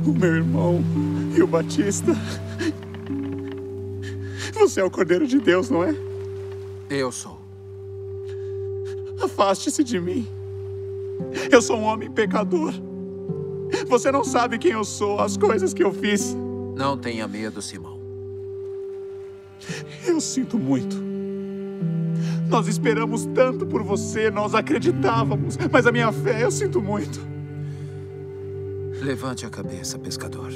o meu irmão e o Batista. Você é o Cordeiro de Deus, não é? Eu sou. Afaste-se de mim. Eu sou um homem pecador. Você não sabe quem eu sou, as coisas que eu fiz. Não tenha medo, Simão. Eu sinto muito. Nós esperamos tanto por você, nós acreditávamos. Mas a minha fé, eu sinto muito. Levante a cabeça, pescador.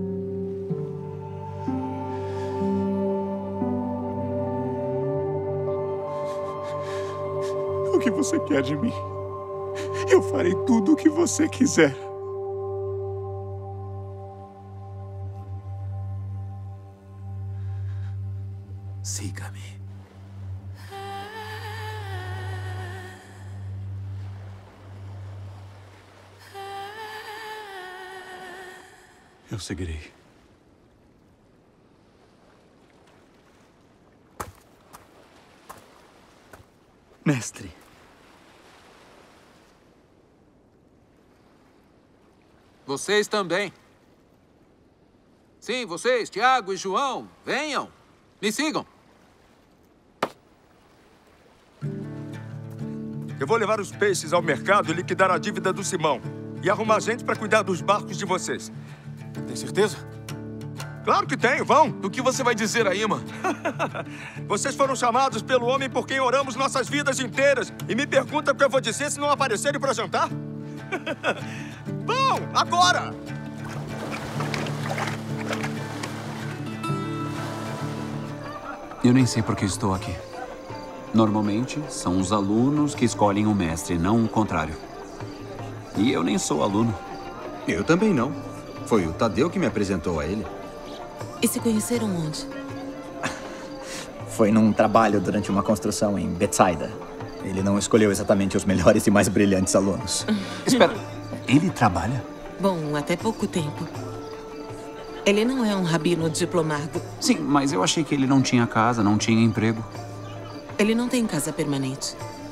O que você quer de mim? Eu farei tudo o que você quiser. Siga-me. Eu seguirei. Mestre. Vocês também. Sim, vocês, Tiago e João, venham. Me sigam. Eu vou levar os peixes ao mercado e liquidar a dívida do Simão. E arrumar gente para cuidar dos barcos de vocês. Tem certeza? Claro que tenho, vão! O que você vai dizer aí, mano? Vocês foram chamados pelo homem por quem oramos nossas vidas inteiras. E me pergunta o que eu vou dizer se não aparecerem para jantar? Vão, agora! Eu nem sei por que estou aqui. Normalmente, são os alunos que escolhem o mestre, não o contrário. E eu nem sou aluno. Eu também não. Foi o Tadeu que me apresentou a ele. E se conheceram onde? Foi num trabalho durante uma construção em Betsaida. Ele não escolheu exatamente os melhores e mais brilhantes alunos. Espera, ele trabalha? Bom, até pouco tempo. Ele não é um rabino diplomado. Sim, mas eu achei que ele não tinha casa, não tinha emprego. Ele não tem casa permanente.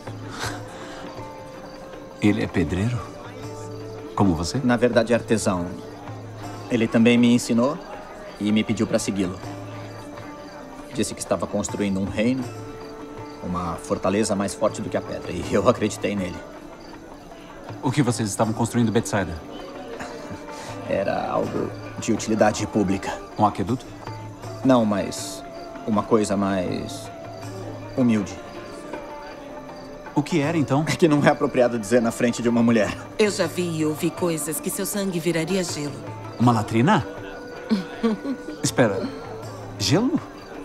Ele é pedreiro? Como você? Na verdade, é artesão. Ele também me ensinou e me pediu para segui-lo. Disse que estava construindo um reino, uma fortaleza mais forte do que a pedra, e eu acreditei nele. O que vocês estavam construindo em Betsaida? Era algo de utilidade pública. Um aqueduto? Não, mas uma coisa mais humilde. O que era, então? É que não é apropriado dizer na frente de uma mulher. Eu já vi e ouvi coisas que seu sangue viraria gelo. Uma latrina? Espera, gelo?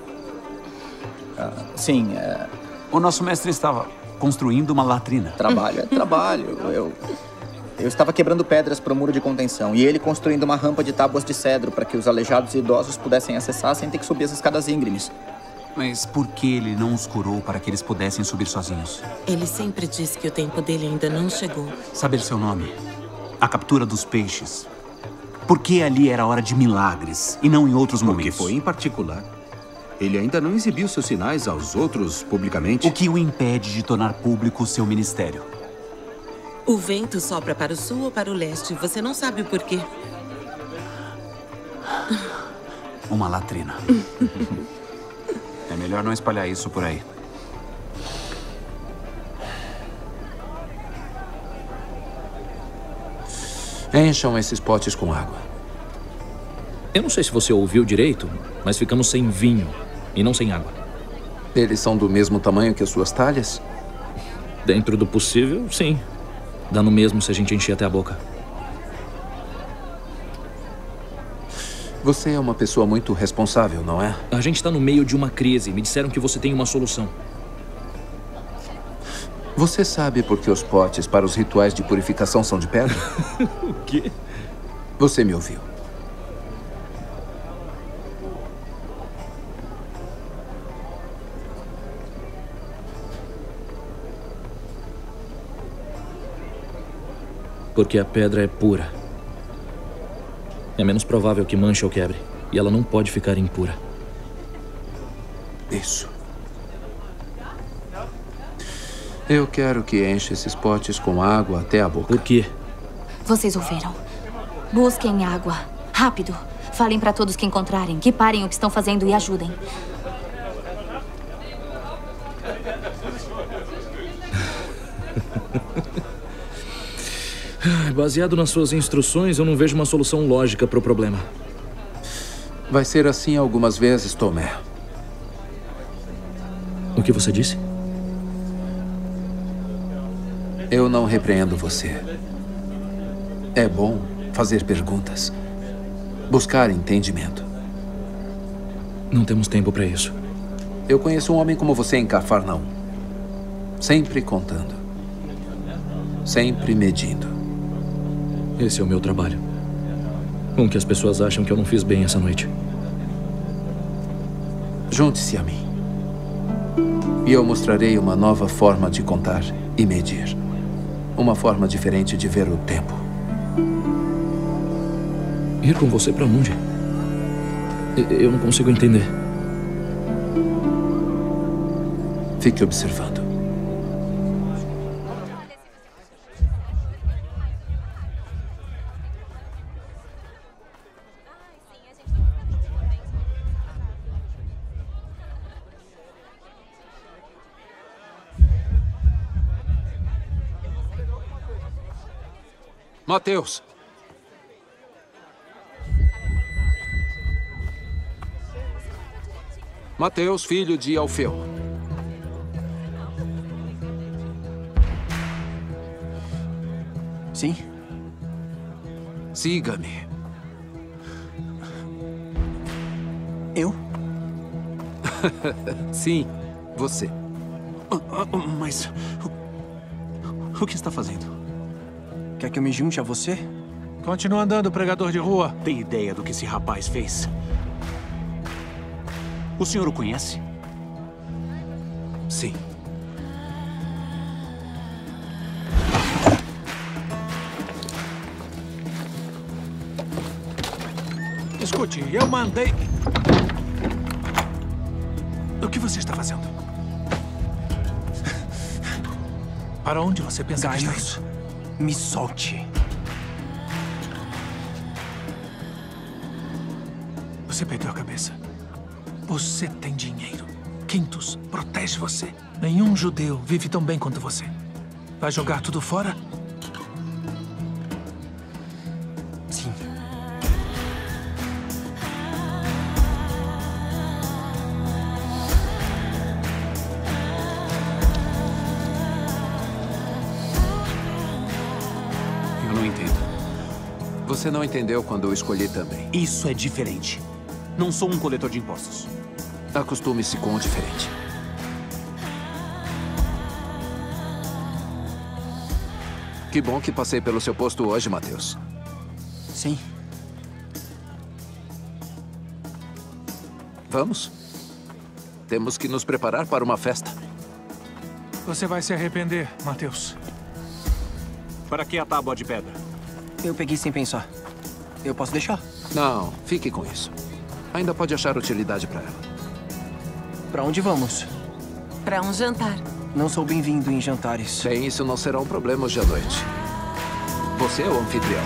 Sim, O nosso mestre estava construindo uma latrina. Trabalho é trabalho. Eu estava quebrando pedras para o muro de contenção e ele construindo uma rampa de tábuas de cedro para que os aleijados e idosos pudessem acessar sem ter que subir as escadas íngremes. Mas por que ele não os curou para que eles pudessem subir sozinhos? Ele sempre disse que o tempo dele ainda não chegou. Saber seu nome, a captura dos peixes. Por que ali era hora de milagres e não em outros momentos? Porque foi em particular. Ele ainda não exibiu seus sinais aos outros publicamente. O que o impede de tornar público o seu ministério? O vento sopra para o sul ou para o leste. Você não sabe o porquê. Uma latrina. É melhor não espalhar isso por aí. Encham esses potes com água. Eu não sei se você ouviu direito, mas ficamos sem vinho e não sem água. Eles são do mesmo tamanho que as suas talhas? Dentro do possível, sim. Dá no mesmo se a gente encher até a boca. Você é uma pessoa muito responsável, não é? A gente está no meio de uma crise. Me disseram que você tem uma solução. Você sabe por que os potes para os rituais de purificação são de pedra? O quê? Você me ouviu. Porque a pedra é pura. É menos provável que manche ou quebre. E ela não pode ficar impura. Isso. Eu quero que encha esses potes com água até a boca. Por quê? Vocês ouviram? Busquem água. Rápido. Falem para todos que encontrarem, que parem o que estão fazendo e ajudem. Baseado nas suas instruções, eu não vejo uma solução lógica para o problema. Vai ser assim algumas vezes, Tomé. O que você disse? Eu não repreendo você. É bom fazer perguntas. Buscar entendimento. Não temos tempo para isso. Eu conheço um homem como você em Cafarnaum. Sempre contando. Sempre medindo. Esse é o meu trabalho. Com que as pessoas acham que eu não fiz bem essa noite. Junte-se a mim. E eu mostrarei uma nova forma de contar e medir. Uma forma diferente de ver o tempo. Ir com você pra onde? Eu não consigo entender. Fique observando. Mateus. Mateus, filho de Alfeu. Sim? Siga-me. Eu? Sim, você. Mas... O que está fazendo? Quer que eu me junte a você? Continua andando, pregador de rua. Tem ideia do que esse rapaz fez? O senhor o conhece? Sim. Escute, eu mandei... O que você está fazendo? Para onde você pensa que está indo? Me solte. Você perdeu a cabeça. Você tem dinheiro. Quintus protege você. Nenhum judeu vive tão bem quanto você. Vai jogar tudo fora? Sim. Eu não entendo. Você não entendeu quando eu escolhi também. Isso é diferente. Não sou um coletor de impostos. Acostume-se com o diferente. Que bom que passei pelo seu posto hoje, Mateus. Sim. Vamos? Temos que nos preparar para uma festa. Você vai se arrepender, Mateus. Para que a tábua de pedra? Eu peguei sem pensar. Eu posso deixar? Não, fique com isso. Ainda pode achar utilidade para ela. Para onde vamos? Para um jantar. Não sou bem-vindo em jantares. Bem, isso não será um problema hoje à noite. Você é o anfitrião.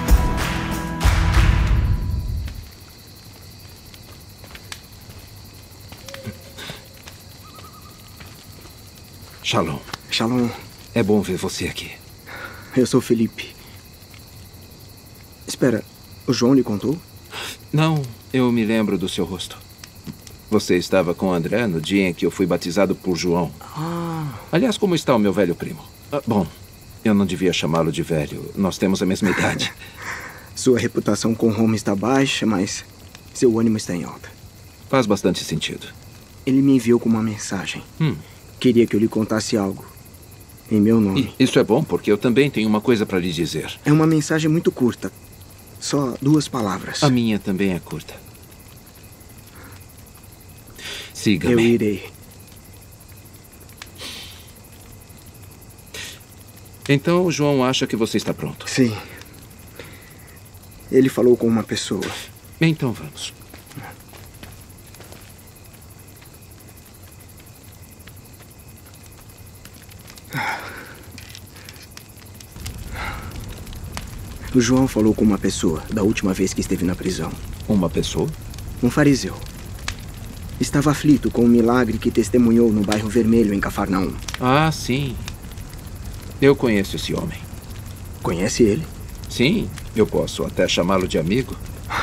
Shalom. Shalom. É bom ver você aqui. Eu sou Felipe. Espera, o João lhe contou? Não, eu me lembro do seu rosto. Você estava com André no dia em que eu fui batizado por João. Aliás, como está o meu velho primo? Bom, eu não devia chamá-lo de velho. Nós temos a mesma idade. Sua reputação com Roma está baixa, mas seu ânimo está em alta. Faz bastante sentido. Ele me enviou com uma mensagem. Queria que eu lhe contasse algo. Em meu nome. Isso é bom, porque eu também tenho uma coisa para lhe dizer. É uma mensagem muito curta. Só 2 palavras. A minha também é curta. Siga-me. Eu irei. Então o João acha que você está pronto. Sim. Ele falou com uma pessoa. Então vamos. O João falou com uma pessoa da última vez que esteve na prisão. Uma pessoa? Um fariseu. Estava aflito com o milagre que testemunhou no bairro Vermelho, em Cafarnaum. Ah, sim. Eu conheço esse homem. Conhece ele? Sim, eu posso até chamá-lo de amigo.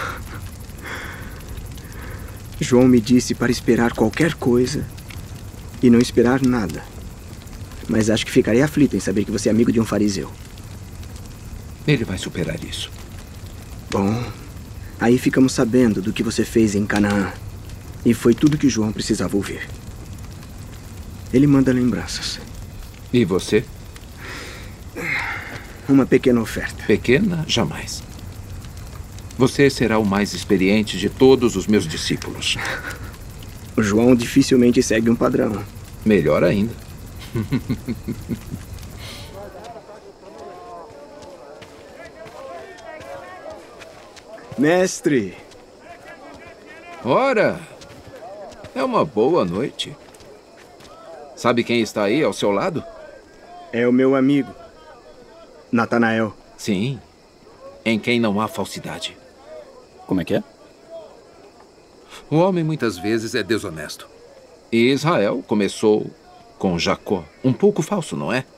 João me disse para esperar qualquer coisa e não esperar nada. Mas acho que ficarei aflito em saber que você é amigo de um fariseu. Ele vai superar isso. Bom, aí ficamos sabendo do que você fez em Canaã. E foi tudo que João precisava ouvir. Ele manda lembranças. E você? Uma pequena oferta. Pequena? Jamais. Você será o mais experiente de todos os meus discípulos. O João dificilmente segue um padrão. Melhor ainda. Mestre! Ora! É uma boa noite. Sabe quem está aí ao seu lado? É o meu amigo, Natanael. Sim, em quem não há falsidade. Como é que é? O homem muitas vezes é desonesto. E Israel começou com Jacó. Um pouco falso, não é?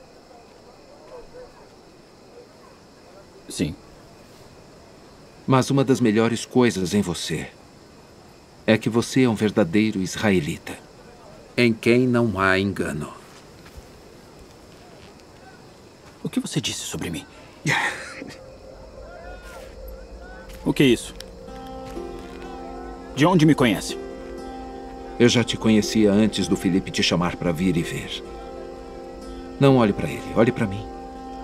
Sim. Mas uma das melhores coisas em você é que você é um verdadeiro israelita, em quem não há engano. O que você disse sobre mim? O que é isso? De onde me conhece? Eu já te conhecia antes do Felipe te chamar para vir e ver. Não olhe para ele, olhe para mim.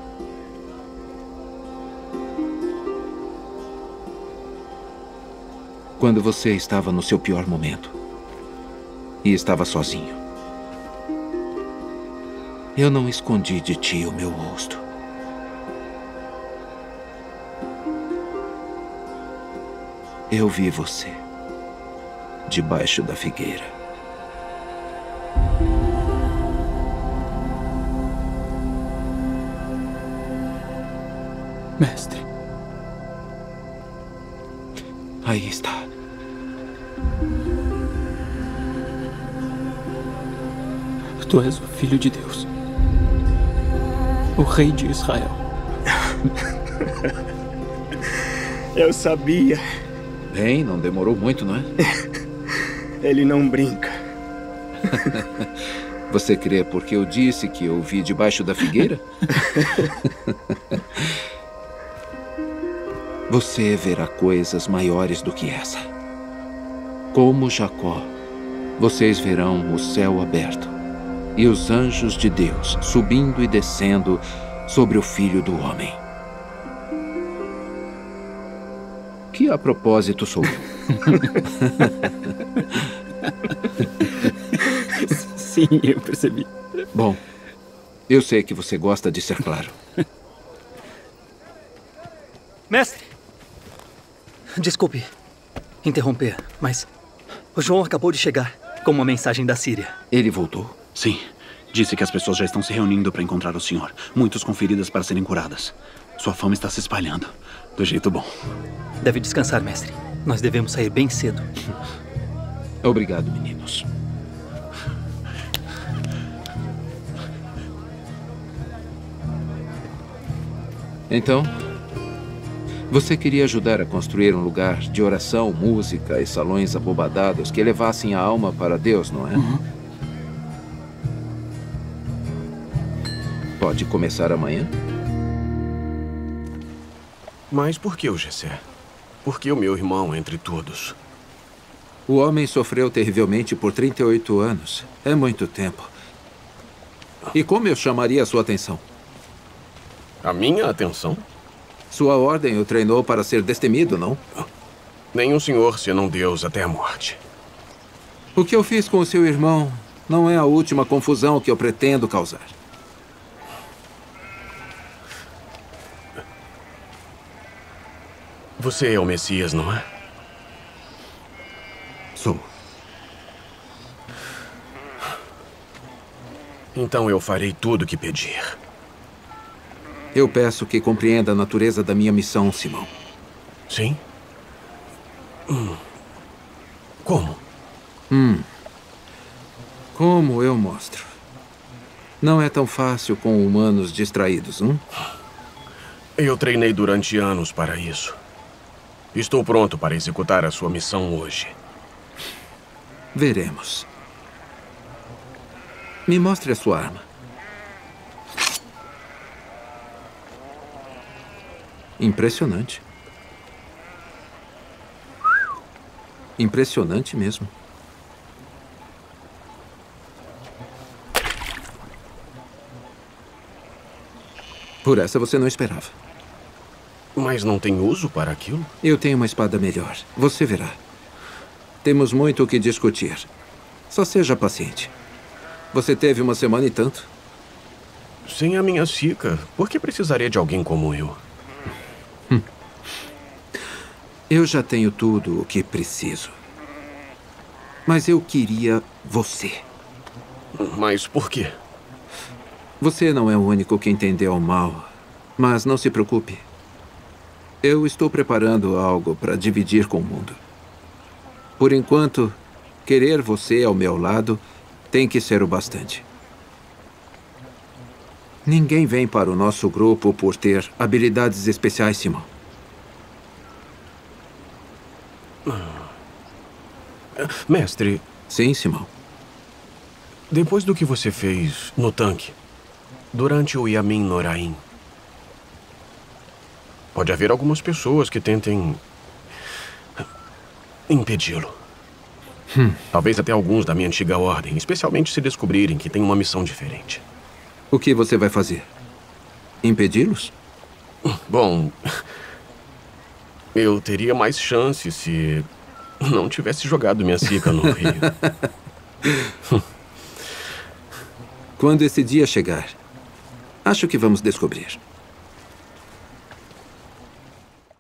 Quando você estava no seu pior momento e estava sozinho, eu não escondi de ti o meu rosto. Eu vi você debaixo da figueira. Mestre. Aí está. Tu és o Filho de Deus. O Rei de Israel. Eu sabia. Bem, não demorou muito, não é? Ele não brinca. Você crê porque eu disse que eu vi debaixo da figueira? Você verá coisas maiores do que essa. Como Jacó, vocês verão o céu aberto e os anjos de Deus subindo e descendo sobre o Filho do Homem. Que a propósito sou eu. Sim, eu percebi. Bom, eu sei que você gosta de ser claro. Mestre! Desculpe interromper, mas o João acabou de chegar com uma mensagem da Síria. Ele voltou? Sim. Disse que as pessoas já estão se reunindo para encontrar o senhor. Muitos com feridas para serem curadas. Sua fama está se espalhando. Do jeito bom. Deve descansar, mestre. Nós devemos sair bem cedo. Obrigado, meninos. Então, você queria ajudar a construir um lugar de oração, música e salões abobadados que levassem a alma para Deus, não é? Uhum. Pode começar amanhã? Mas por que o Gessé? Por que o meu irmão entre todos? O homem sofreu terrivelmente por 38 anos. É muito tempo. E como eu chamaria a sua atenção? A minha atenção? Sua ordem o treinou para ser destemido, não? Nenhum senhor senão Deus até a morte. O que eu fiz com o seu irmão não é a última confusão que eu pretendo causar. Você é o Messias, não é? Sou. Então eu farei tudo o que pedir. Eu peço que compreenda a natureza da minha missão, Simão. Sim? Como? Como eu mostro. Não é tão fácil com humanos distraídos, não? Eu treinei durante anos para isso. Estou pronto para executar a sua missão hoje. Veremos. Me mostre a sua arma. Impressionante. Impressionante mesmo. Por essa você não esperava. Mas não tem uso para aquilo? Eu tenho uma espada melhor. Você verá. Temos muito o que discutir. Só seja paciente. Você teve uma semana e tanto. Sem a minha Sika, por que precisaria de alguém como eu? Eu já tenho tudo o que preciso. Mas eu queria você. Mas por quê? Você não é o único que entendeu mal. Mas não se preocupe. Eu estou preparando algo para dividir com o mundo. Por enquanto, querer você ao meu lado tem que ser o bastante. Ninguém vem para o nosso grupo por ter habilidades especiais, Simão. Mestre... Sim, Simão. Depois do que você fez no tanque, durante o Yamin Noraim, pode haver algumas pessoas que tentem impedi-lo. Talvez até alguns da minha antiga ordem, especialmente se descobrirem que tem uma missão diferente. O que você vai fazer? Impedi-los? Bom, eu teria mais chance se não tivesse jogado minha Sika no rio. Quando esse dia chegar, acho que vamos descobrir.